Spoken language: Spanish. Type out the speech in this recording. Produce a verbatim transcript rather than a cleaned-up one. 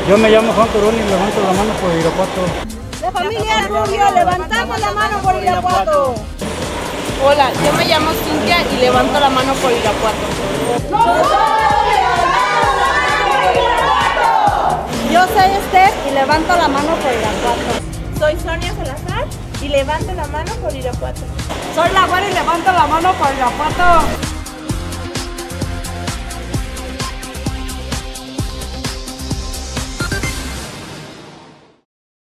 Yo me llamo Juan Corón y levanto la mano por Irapuato. La familia Rubio, levantamos la mano por Irapuato. Hola, yo me llamo Cintia y levanto la mano por Irapuato. Yo soy Esther y levanto la mano por Irapuato. Soy Sonia Salazar y levanto la mano por Irapuato. Soy la güera y levanto la mano por Irapuato.